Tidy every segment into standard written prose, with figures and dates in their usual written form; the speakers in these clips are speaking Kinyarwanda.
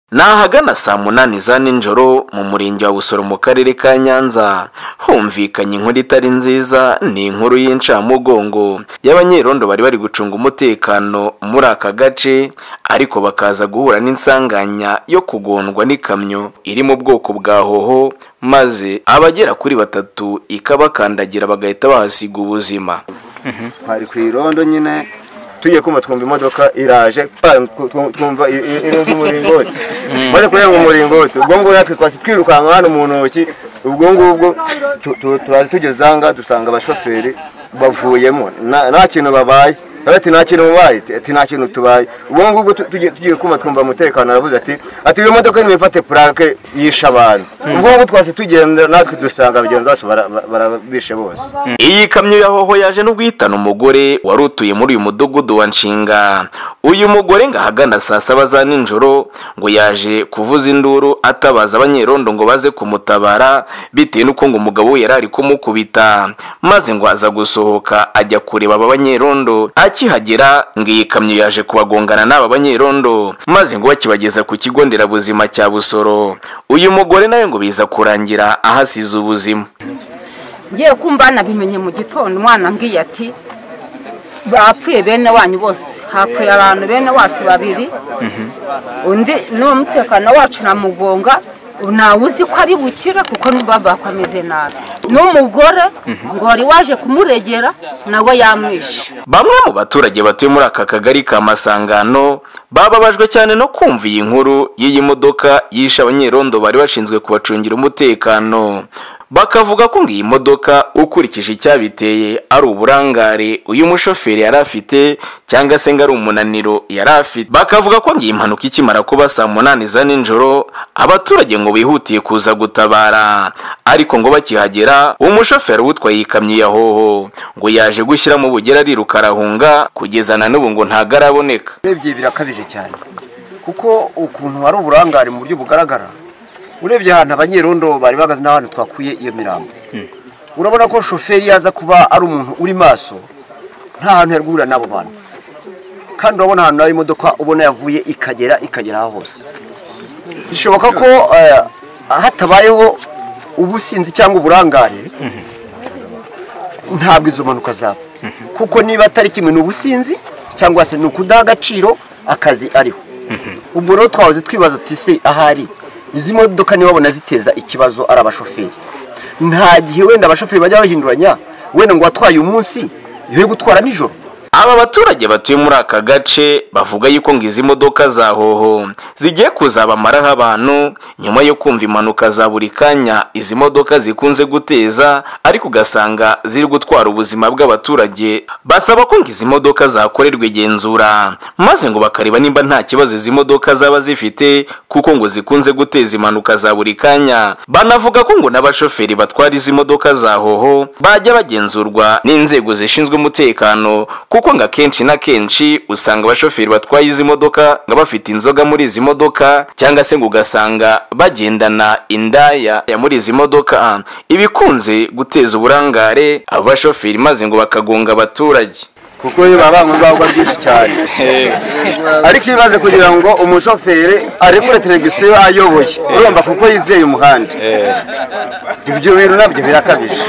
Nahagana saa 8 za ninjoro mu murenge wa Busoro mu karere ka Nyanza humvikanye inkuru itari nziza. Ni inkuru y'incamugongo y'abanyerondo bari gucunga umutekano muri aka gace, ariko bakaza guhura n'insanganya yo kugondwa n'ikamyo iri mu bwoko bwa hoho, maze abagera kuri 3 ikabakandagira bagahita bahasiga ubuzima. Hari ku irondo nyine tugiye kuma twumva imodoka iraje twumva iri mu muringoti maze kurenga umuringoti ubwo ngo yake kwasi twirukanka hano mu ntoki. Ubwo ngubwo turazi tugezanga dusanga abashoferi bavuyemo nta kintu babaye. Ati nta kintu mubaye, ati nta kintu tubaye. Ubwo ngubwo tugiye kuma twumva umutekano aravuze ati iyo modoka nimefate plaque yisha abantu. Ubwo ngubwo twase tugenda natwe dusanga abagenzi bacu barabishe bose. Iyi kamyo ya hoho yaje no guhitana umugore wari utuye muri uyu mudugudu wa Nshinga. Uyu mugore ngahagana saa 7 za ninjoro ngo yaje kuvuza induru atabaza abanyerondo ngo baze kumutabara, bitewe nuko ngo umugabo we yarari kumukubita, maze ngo aza gusohoka ajya kureba aba banyerondo. Akihagera ngo iyi kamyo yaje kubagongana n'aba banyerondo, maze ngo bakibageza ku kigo nderabuzima cya Busoro. Uyu mugore nawe ngo biza kurangira ahasize ubuzima. Ngiye kumva nabimenye mu gitondo, umwana mbwiye ati bapfuye bene wanyu bose, hapfuye abantu bene wacu 2, undi n'umutekano wacu namugonga, nawe uzi ko ari bukira kuko n'ubaba kwameze nabi. N'umugore ngo wari waje kumuregera nawe yamwishe. Bamwe mu baturage batuye muri aka kagari ka Masangano bababajwe cyane no kumva iyi nkuru y'iyi modoka yisha abanyerondo bari bashinzwe kubacungira umutekano. Bakavuga ko iyi modoka ukurikije icyabiteye ari uburangare uyu mushoferi yari afite, cyangwa se ngo ari umunaniro yari afite. Bakavuga ko iyi mpanuka ikimara kuba saa 8 za ninjoro abaturage ngo bihutiye kuza gutabara, ariko ngo bakihagera umushoferi wutwaye ikamyo ya hoho ngo yaje gushyira mu bugera ariruka arahunga, kugeza na n'ubu ngo ntagaraboneka. Urebye birakabije cyane kuko ukuntu ari uburangare mu buryo bugaragara. Urebye ahantu abanyerondo bari bagaze n'ahantu twakuye iyo mirambo, urabona ko shoferi yaza kuba ari umuntu uri maso, nta hantu yarwura nabo bantu. Kandi urabona ahantu ari imodoka ubona yavuye ikagera aho hose. Bishoboka ko hatabayeho ubusinzi cyangwa uburangare ntabwo izo mpanuka zaba, kuko niba atari kimwe n'ubusinzi cyangwa se n'ukudaha agaciro akazi ariho. Ubwo rero twahoze twibaza ati se ahari izi modoka ni babona ziteza ikibazo ari abashoferi. Nta gihe wenda abashoferi bajya bahinduranya, wenda ngo watwaye umunsi yo gutwara nijoro. Aba baturage batuye muri aka gace bavuga yuko ngo izi modoka za hoho zigiye kuzabamaraho abantu nyuma yo kumva impanuka za buri kanya izi modoka zikunze guteza, ariko ugasanga ziri gutwara ubuzima bw'abaturage. Basaba ko ngo izi modoka zakorerwa igenzura, maze ngo bakareba nimba nta kibazo izi modoka zaba zifite, kuko ngo zikunze guteza impanuka za buri kanya. Banavuga ko ngo n'abashoferi batwara izi modoka za hoho bajya bagenzurwa n'inzego zishinzwe umutekano, kuko ngo akenshi na kenshi usanga abashoferi batwaye izi modoka ngo bafite inzoga muri izi modoka, cyangwa se ngo ugasanga bagendana indaya ya muri izi modoka, ibikunze guteza uburangare abo bashoferi, maze ngo bakagonga abaturage. Kuko baba ngomba byinshi cyane. Ariko ibaze kugira ngo umushoferi ari kuri televiziyo ayoboye, urumva kuko yizeye umuhanda. Ibyo bintu nabyo birakabije.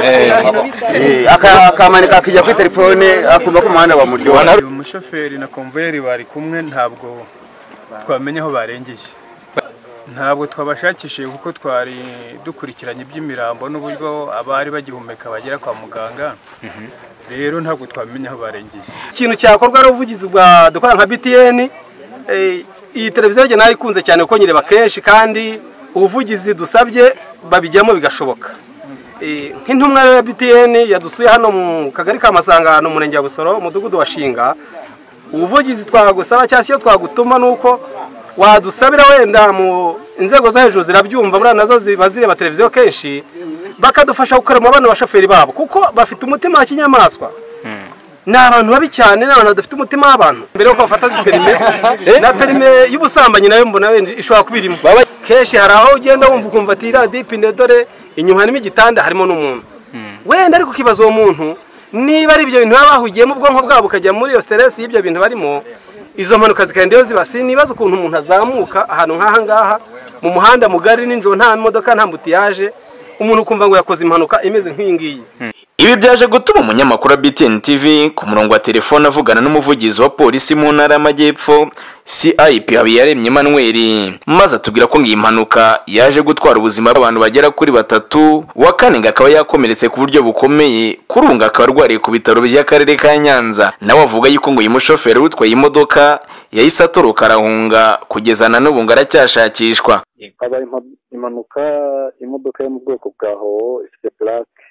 Akamanika akijya kuri telefone akumva ko umuhanda wa muryo. Umushoferi na konvoyeri bari kumwe, ntabwo twamenye aho barengeye. Ntabwo twabashakishije kuko twari dukurikiranye iby'imirambo n'uburyo abari bagihumeka bagera kwa muganga. Rero ntabwo twamenye aho barengeye. Ikintu cyakorwa ari ubuvugizi bwa dukora nka BTN. Iyi televiziyo je nayo ikunze cyane ko nyireba kenshi, kandi ubuvugizi dusabye babijyamo bigashoboka. Nk'intumwa ya BTN yadusuye hano mu kagari ka Masangano mu murenge wa Busoro umudugudu wa Shinga. Ubuvugizi twagusaba cyangwa se twagutuma nuko wadusabira wenda mu inzego zo hejuru zirabyumva, bura nazo zibazireba televiziyo kenshi, bakadufasha gukorera abana bashoferi babo, kuko bafite umutima wa kinyamaswa. N'abantu babi cyane, n'abantu badafite umutima w'abantu. Mbere yo bafata ziperime na perime y'ubusambanyi nayo mbona wenda ishobora kubirimo. Kenshi hari aho ugenda wumva ukumva ati radipine dore inyuma harimo igitanda harimo n'umuntu. Wenda ariko kibazo uwo muntu niba ari ibyo bintu baba bahugiyemo ubwonko bwabo ukajya muri iyo stress y'ibyo bintu barimo, izo mpanuka zikagenda iyo ziba sinibaza ukuntu umuntu azamuka ahantu nk'aha ngaha mu muhanda mugari ninjoro nta modoka nta mbutiyaje umuntu ukumva ngo yakoze impanuka imeze nk'iyi ngiyi. Ibi byaje gutuma umunyamakuru wa BTN TV ku murongo wa telefone avugana n'umuvugizi wa polisi mu ntara y'Amajyepfo CIP Habiyaremye Emmanuel, maze atubwira ko iyi mpanuka yaje gutwara ubuzima bw'abantu bagera kuri 3, wa kane akaba yakomeretse ku buryo bukomeye, kurunga akaba arwariye ku bitaro by'akarere ka Nyanza. Nawe avuga yuko ngo uyu mushoferi witwaye imodoka yahise atoroka arahunga kugeza na n'ubu ngo aracyashakishwa. Habaye impanuka imodoka yo mu bwoko bwa Howo ifite plaque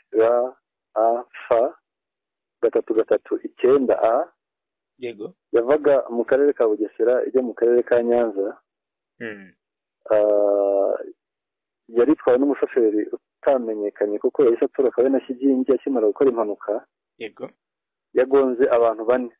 RAF-339A yego yavaga mu karere ka Bugesera ijya mu karere ka Nyanza. Yari itwawe n'umushoferi utamenyekanye kuko yahise atoroka we na Kigingi akimara gukora impanuka. Yego yagonze abantu 4.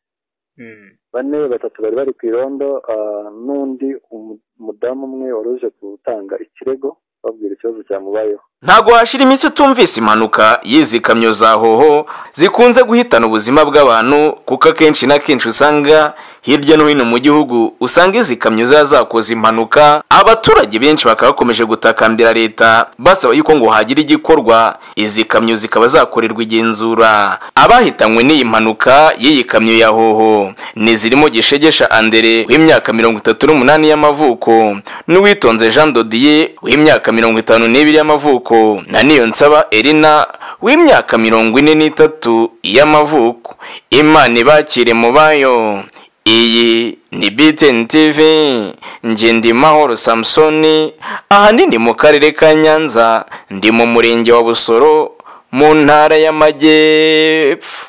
3 bari bari ku irondo, n'undi umudamu umwe waruje gutanga ikirego babwira ikibazo cyamubayeho. Ntago hashira iminsi tumvise impanuka y'izi kamyo za Hoho zikunze guhitana ubuzima bw'abantu, kuko akenshi na kenshi usanga hirya no hino mu gihugu usanga izi kamyo zakoze impanuka. Abaturage benshi bakaba bakomeje gutakambira leta basaba yuko ngo hagira igikorwa, izi kamyo zikaba zakorerwa igenzura. Abahitanywe n'iyi mpanuka y'iyi kamyo ya Hoho ni zirimo Gishegesha Andere w'imyaka 38 y'amavuko, n'Uwitonze Jean Dodier w'imyaka 52 y'amavuko, na Niyonsaba Elina w'imyaka 43 y'amavuko. Imana ibakire mu bayo. Iyi ni BTN TV, nje ndi Mahoro Samsoni, ahanini mu karere ka Nyanza, ndi mu murenge wa Busoro mu ntara y'Amajyepfo.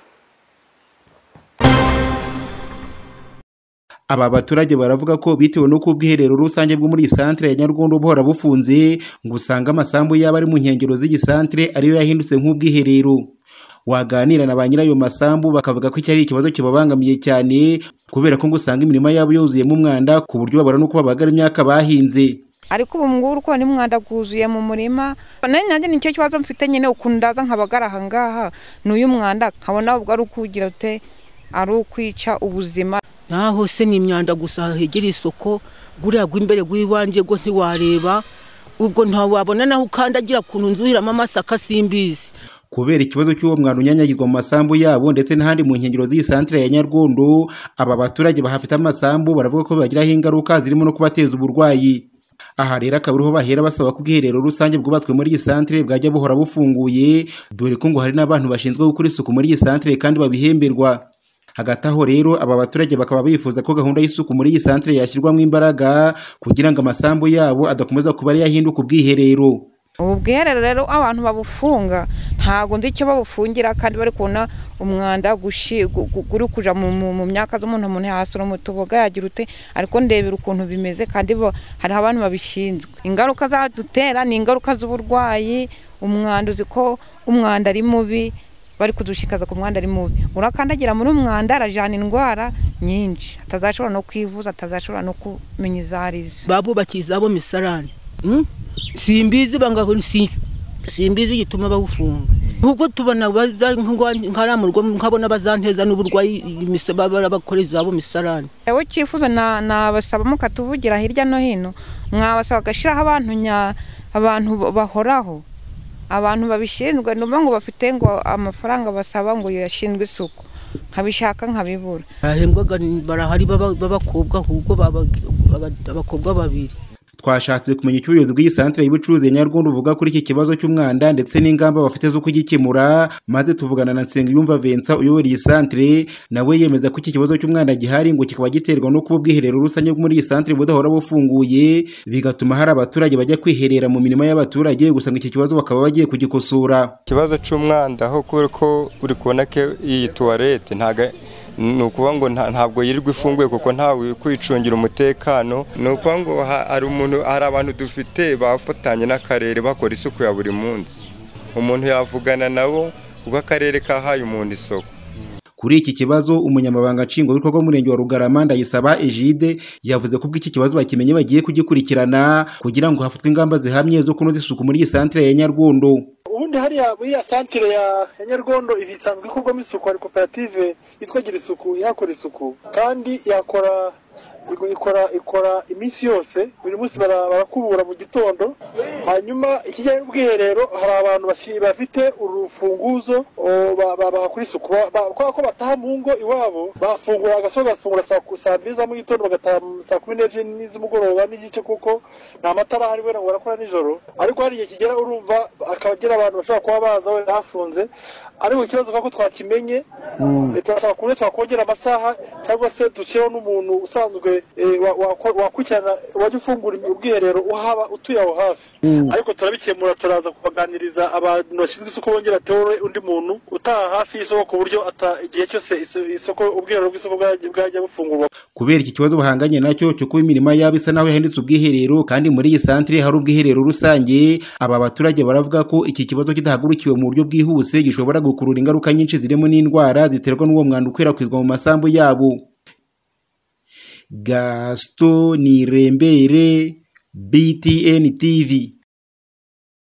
Aba baturage baravuga ko bitewe no kubwiherero rusange bwo muri centre ya Nyaruguru buhora bufunze, ngo usanga amasambu yaba ari mu nkengero z'igisantre ariyo yahindutse nk'ubwiherero. Waganira na ba nyirayo masambu bakavuga ko iki ari ikibazo kibabangamiye cyane, kubera ko ngo usanga imirima yabo yuzuyemo umwanda ku buryo babara no kubabagara imyaka bahinze. Ariko ubu nguru ko ni mwanda guzuye mu murima, nanjye nicyo kibazo mfite nyine ukundaza nkabagara hangaha n'uyu mwanda nkabona ubwo ari ukugira ute ari ukwica ubuzima. Naho se ni imyanda gusa hegera isoko, guriya gw'imbere gw'iwanje go ntiwareba, ubwo ntawabona naho ukandagira kuntu nzuhiramo amasaka simbizi. Kubera ikibazo cy'uwo mwanda unyanyagizwa mu masambu yabo ndetse n'ahandi mu nkengero z'iyi centre ya Nyaruguru, aba baturage bahafite amasambu baravuga ko bagiraho ingaruka zirimo no kubateza uburwayi. Aha rero akaburiho bahera basaba ko ubwiherero rusange bwubatswe muri iyi centre bwajya buhora bufunguye, dore ko ngo hari n'abantu bashinzwe gukora isuku muri iyi centre kandi babihemberwa. Hagati aho rero aba baturage bakaba bifuza ko gahunda y'isuku muri iyi centre yashyirwamo imbaraga kugira ngo amasambu yabo adakomeza kuba ari yahinduka ubwiherero. Ubu bwiherero rero abantu babufunga ntago ndi cyo babufungira, kandi bari kubona umwanda guri kuja mu myaka z'umuntu yasura mu tuboga yagira ute, ariko ndebera ukuntu bimeze kandi hari abantu babishinzwe. Ingaruka zadutera ni ingaruka z'uburwayi, umwanda uziko umwanda ari mubi, bari kudushikaza ku mwanda ari mubi, urakandagira muri umwanda arajana indwara nyinshi atazashobora no kwivuza, atazashobora no kumenya izarize. Babubakiza abo misarane simbizi bangaho simbizi gituma bawufunga, ubwo tubona nkaramurwa nkabona bazanteza n'uburwayi imisaba bakoreza abo misarane. Ewe cyifuzo nabasaba mukatuvugira hirya no hino, mwabasaba gashiraho abantu bahoraho, abantu babishinzwe nuba ngo bafite ngo amafaranga basaba ngo yashinzwe isuku, nkabishaka nkabibura. Bahembwaga barahari babakobwa, ahubwo abakobwa 2. Twashatse kumenya icyo ubuyobozi bw'iyi centre y'ubucuruzi ya Nyaruguru buvuga kuri iki kibazo cy'umwanda ndetse n'ingamba bafite zo kugikemura, maze tuvugana na Nsengiyumva Vincent uyobora iyi centre, nawe yemeza ko iki kibazo cy'umwanda gihari ngo kikaba giterwa no kuba ubwiherero rusange muri iyi centre budahora bufunguye, bigatuma hari abaturage bajya kwiherera mu mirima y'abaturage, gusa ngo iki kibazo bakaba bagiye kugikosora. Ikibazo cy'umwanda aho kubera ko uri kubona ko iyi toilette nukuvuga ngo ntabwo yirirwa ifunguye kuko ntawe kwicungira umutekano, nukuvuga ngo hari abantu dufite bafatanye n'akarere bakora isuku ya buri munsi, umuntu yavugana nabo kuko akarere kahaye umuntu isoko. Kuri iki kibazo umunyamabanga nshingwabikorwa w'umurenge wa Rugarama Ndayisaba Egide yavuze ko iki kibazo bakimenye bagiye kugikurikirana kugira ngo hafatwe ingamba zihamye zo kunoza isuku muri iyi centre ya Nyaruguru. ubundi hariya muri ya santire ya Nyargondo ibisanzwe ikorwamo isuku, hari koperative yitwa Gira Isuku ihakora isuku kandi ikora iminsi yose, buri munsi barakubura mu gitondo. Hanyuma ikijyanye n'ubwiherero, hari abantu bafite urufunguzo bakora isuku, kubera ko bataha mu ngo iwabo bafungura bagafungura saa 2 za mu gitondo bagataha saa 12 z'umugoroba n'igice, kuko nta matara ahari wenda ngo barakora nijoro. Ariko hari igihe kigera urumva akagira abantu bashobora kuba baza wenda hafunze, ariko ikibazo kako twakimenye turashaka kubona twakongera amasaha cyangwa se duciyeho n'umuntu usanzwe wakurikirana wajya ufungura ubwiherero uhaba utuye aho hafi. Ariko turabikemura, turaza kubaganiriza abantu bashinzwe isuku bongera teore undi muntu utaha hafi y'isoko ku buryo igihe cyose isoko ubwiherero bw'isoko bwajya bufungurwa. Kubera iki kibazo bahanganye nacyo cyo kuba imirima yabo isa naho yahindutse ubwiherero kandi muri iyi santere hari ubwiherero rusange, aba baturage baravuga ko iki kibazo kidahagurukiwe mu buryo bwihuse gishobora gukurura ingaruka nyinshi zirimo n'indwara ziterwa n'uwo mwanda ukwirakwizwa mu masambu yabo. Gaston Nirembere, BTN TV.